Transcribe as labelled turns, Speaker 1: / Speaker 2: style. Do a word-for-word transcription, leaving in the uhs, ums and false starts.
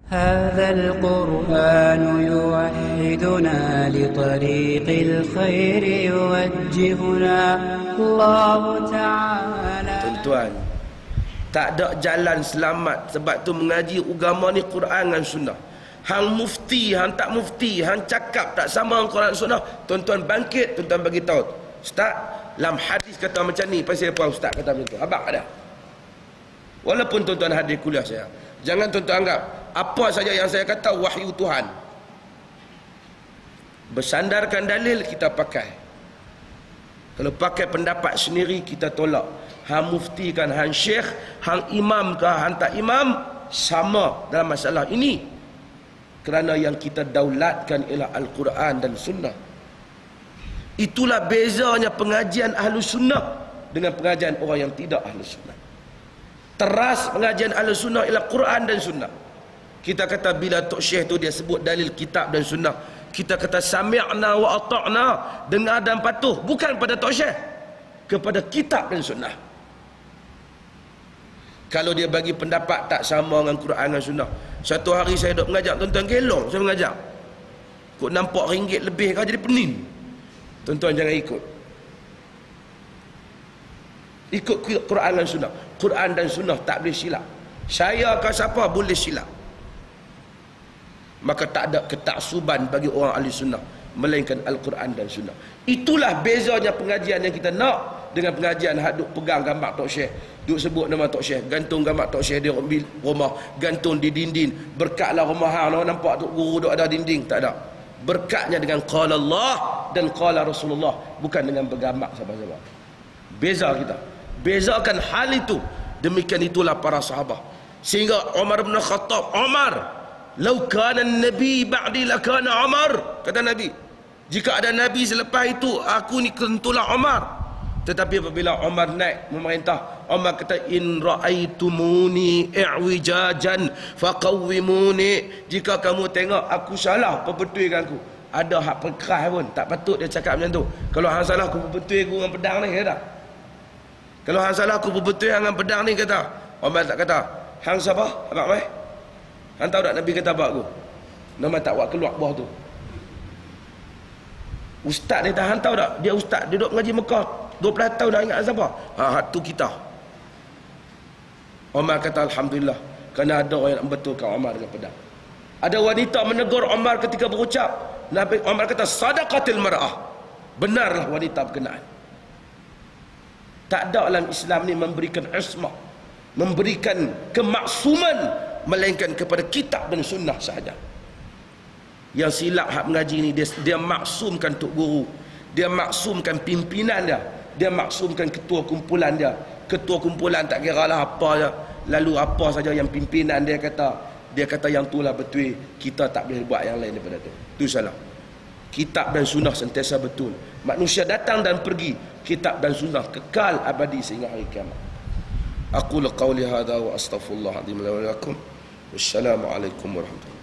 Speaker 1: هذا القرآن يوحدنا لطريق الخير يوجهنا الله تعالى.
Speaker 2: Tuan-tuan, tak ada jalan selamat. Sebab tu mengaji agama ni Quran dan Sunnah. Hang mufti, hang tak mufti, hang cakap tak sama dengan Quran dan Sunnah, tuan-tuan bangkit, tuan-tuan bagi tahu, Ustaz, dalam hadis kata macam ni, pasal apa Ustaz kata macam tu? Abang ada. Walaupun tuan-tuan hadir kuliah saya, jangan tuan-tuan anggap apa saja yang saya kata wahyu Tuhan. Bersandarkan dalil kita pakai. Kalau pakai pendapat sendiri kita tolak. Hang mufti kan, hang syekh, hang imam ke, hang tak imam, sama dalam masalah ini. Kerana yang kita daulatkan ialah Al-Quran dan Sunnah. Itulah bezanya pengajian Ahlu Sunnah dengan pengajian orang yang tidak Ahlu Sunnah. Teras pengajian Ahlu Sunnah ialah Quran dan Sunnah. Kita kata bila Tok Syekh tu dia sebut dalil kitab dan Sunnah, kita kata sami'na wa ata'na, dengar dan patuh, bukan pada Tok Syekh, kepada kitab dan Sunnah. Kalau dia bagi pendapat tak sama dengan Quran dan Sunnah, satu hari saya duduk mengajak tuan-tuan gelong, saya mengajak kok nampak ringgit lebih kau jadi pening. Tuan-tuan jangan ikut. Ikut Quran dan Sunnah. Quran dan Sunnah tak boleh silap. Saya ke siapa boleh silap. Maka tak ada ketaksuban bagi orang ahli sunnah melainkan Al-Quran dan Sunnah. Itulah bezanya pengajian yang kita nak dengan pengajian hak duk pegang gambar Tok Syekh, duk sebut nama Tok Syekh, gantung gambar Tok Syekh di rumah, gantung di dinding. Berkatlah rumah hang nampak Tok Guru duk ada dinding, tak ada. Berkatnya dengan qala Allah dan qala Rasulullah, bukan dengan bergambar sahabat-sahabat. Beza kita. Bezakan hal itu. Demikian itulah para sahabat. Sehingga Umar bin Khattab, Umar, "Lau kana an-nabi ba'di lakana Umar," kata Nabi, jika ada Nabi selepas itu, aku ni tentulah Umar. Tetapi apabila Umar naik memerintah, Umar kata, "In ra'aitumuni i'wijajan faqawwimuni." Jika kamu tengok aku salah, perbetulkan aku. Ada hak perkeras pun, tak patut dia cakap macam tu. Kalau hang salah aku perbetul aku dengan pedang ni, kata. Kalau hang salah aku perbetul dengan pedang ni, kata. Umar tak kata, "Hang siapa? Abang mai?" Hang tahu tak Nabi kata apa aku? Nama tak buat keluar bawah tu. Ustaz dia tak, hang tahu tak? Dia ustaz, dia duduk mengaji Mekah dua belas tahun, dah ingat siapa? Ha, tu kita. Umar kata alhamdulillah, kerana ada orang yang membetulkan Umar dengan pedang. Ada wanita menegur Umar ketika berucap. Nabi Umar kata sadaqatil mar'ah. Benarlah wanita berkenaan. Tak ada dalam Islam ni memberikan ismah, memberikan kemaksuman, melainkan kepada kitab dan Sunnah sahaja. Yang silap hak mengaji ni, dia, dia maksumkan Tok Guru, dia maksumkan pimpinan dia, dia maksumkan ketua kumpulan dia. Ketua kumpulan tak kira lah apa je, lalu apa saja yang pimpinan dia kata, dia kata yang itulah betul, kita tak boleh buat yang lain daripada tu. Itu salah. Kitab dan Sunnah sentiasa betul. Manusia datang dan pergi, kitab dan Sunnah kekal abadi sehingga hari kiamat. Aqulu qawli hadha wa astaghfirullah azim li wa lakum. Wassalamualaikum warahmatullahi wabarakatuh.